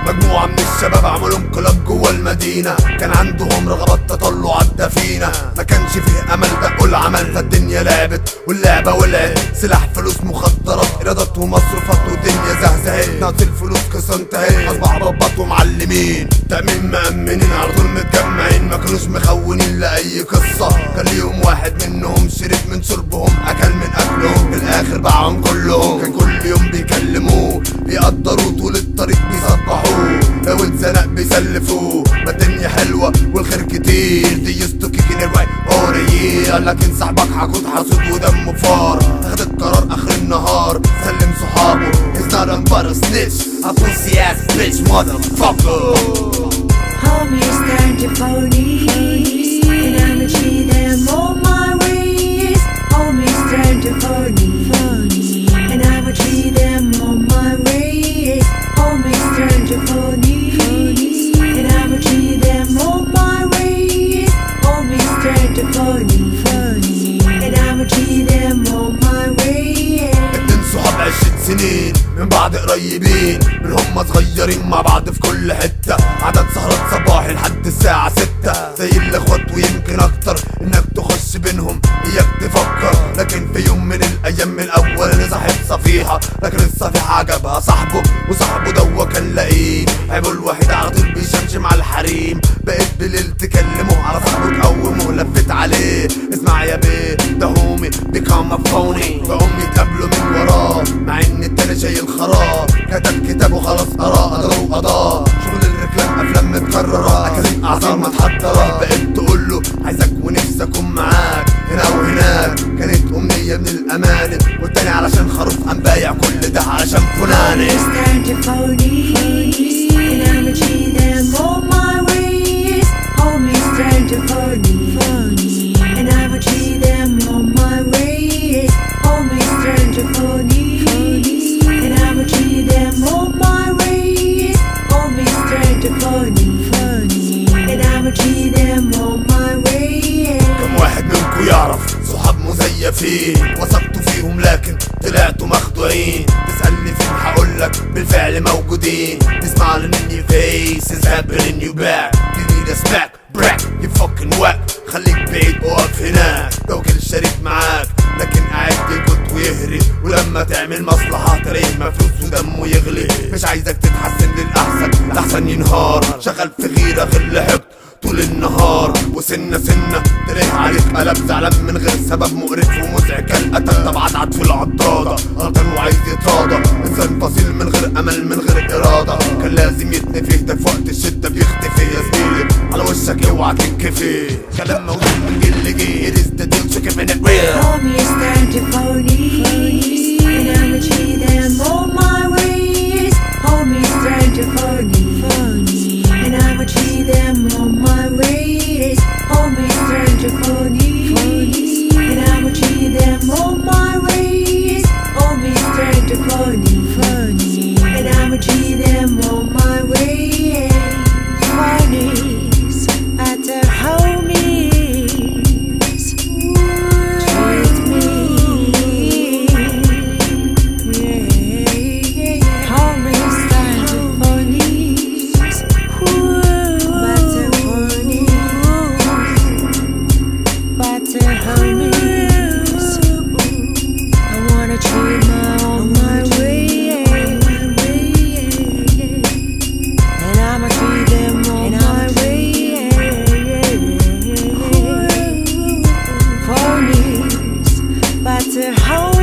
مجموعة من الشباب عملوا انقلاب جوه المدينة، كان عندهم رغبات تطلع الدفينة، ما كانش فيه امل دقوا العمل، فالدنيا لعبت واللعبة ولعت، سلاح فلوس مخدرات ايرادات ومصروفات والدنيا زهزهت، ناقص الفلوس قصة انتهت، اصبح ضباط ومعلمين تأمين مأمنين على طول متجمعين، ما كانوش مخونين لأي قصة، كان ليهم واحد منهم شرب من شربهم اكل من اكلهم، في الاخر باعهم كلهم، كان كل يوم بيكلموه بيقدروه طول الطريق بيصبحوه، لو اتزنق بيسلفوه، ما الدنيا حلوة والخير كتير، دي يستوكيك ان الراي اوريه، لكن صاحبك حقود حاسود ودمه فار، اخد القرار اخر النهار سلم صحابه، he's not but a snitch, a pussy ass bitch motherfucker. Homies stand your phonies, and I'ma treat them all my ways. Homies stand your phonies, and I'ma treat them all my ways. Homies stand your phonies, and I'ma treat them all my ways. Homies stand your phonies, and I'ma treat them all my ways. اتنين صحاب 10 سنين من بعض قريبين، من هما صغيرين مع بعض في كل حتة، عدد سهرات صباحي لحد الساعة 6، زي الاخوات ويمكن اكتر، انك تخش بينهم اياك تفكر، لكن في يوم من الايام من الاول انا صاحب صفيحة، لكن الصفيحة عجبها صاحبه، وصاحبه دوا كان لئيم، عيبه الوحيد على طول بيشمشم على الحريم، بقيت بالليل تكلمه على صاحبه تقومه، لفت عليه اسمع يا بيه ده هومي become a phony، فهم يتقابلوا من وراه مع ان التاني شايل خراب، كتب كتاب وخلاص قراه قدره قضاه، شغل الركلام افلام متكرره، اكاديم اعذار متحضره، بقيت تقوله عايزك ونفسي اكون معاك هنا وهناك، كانت امنيه من الامانه، والتاني علشان خروف قام بايع كل ده علشان فلانه. Stand your phonies, and I'ma treat them all my ways. Homies stand your phonies, and I'ma treat them all my ways. Homies stand your phonies, and I'ma treat them all my ways. Homies stand your phonies, and I'ma treat them all my ways. كم واحد منكم يعرف صحاب مزيفين وثقتوا فيهم لكن طلعتوا مخدوعين، تسألني فين هقولك بالفعل موجودين، تسمع ان your face is happening you back, you need a smack brack you fucking whack، خليك بعيد وقف هناك، توكل الشريك معاك لكن قاعد يجد ويهري، ولما تعمل مصلحة تلاقيه مفلوس ودمه يغلي، مش عايزك تتحسن للأحسن لأحسن ينهار، شغال في غيرة غل حقد طول النهار، وسنة سنة تلاقيه عليك قلب زعلان من غير سبب مقرف ومزعج كالقتل، طب عدعد في العضادة غلطان وعايز يتراضى، انسان فصيل من غير امل من غير ارادة، كان لازم يتنفي ده في وقت الشدة بيختفي، يا زميلي على وشك اوعى تنكفي، كلام موجود من جيل لجيل is the deal so keeping it real. Homies stand your phonies, and I'ma treat them all my ways. Homies stand your phonies, and I'ma treat them all my ways. Homies stand your phonies, and I'ma treat them all my ways. Homies stand your phonies, and I'ma treat them all my ways. Phonies at their homies treat me, yeah. Homies stand your phonies, but their homies, I wanna treat all my way, and I'ma treat them all my way. Phonies, but their homies.